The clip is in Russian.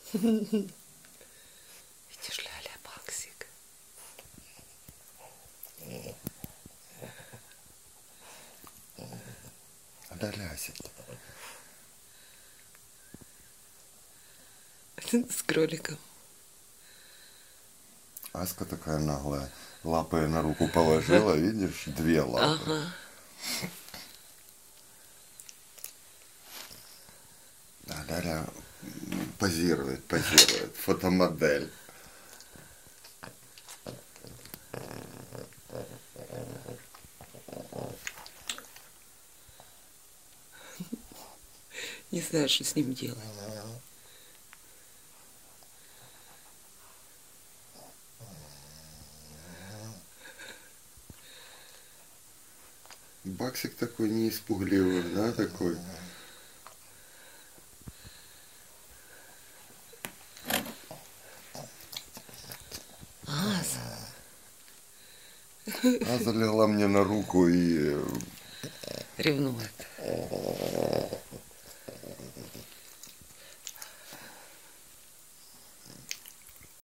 Видишь, Ляля, Баксик. Ляляся. С кроликом. Аська такая наглая. Лапы на руку положила, видишь, 2 лапы. Ага. А Ляля позирует, фотомодель. Не знаю, что с ним делать. Баксик такой неиспугливый, да, такой? Аза. А залегла мне на руку и Ревнует.